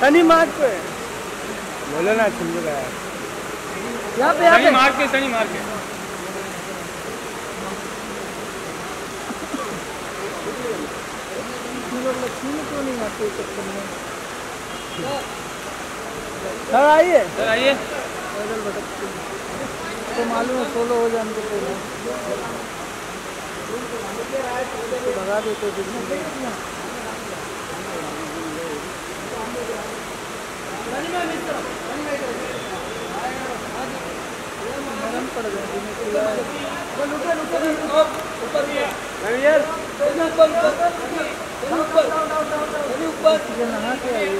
शनि मार्ग पे बोले ना सुन रहा है यहाँ पे शनि मार्ग के लक्ष्मी में क्यों नहीं आते चक्कर में? सर आइए पैदल भटकते तो मालूम है 16 हो जाने के पहले भगा देते नरम पड़ गए ऊपर नहा के आइए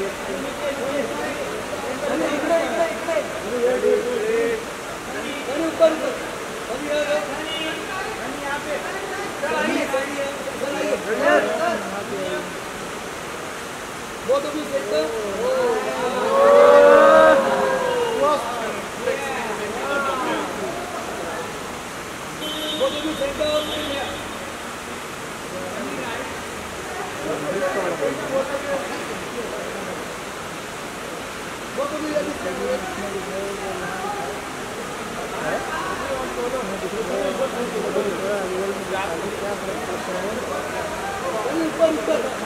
ऊपर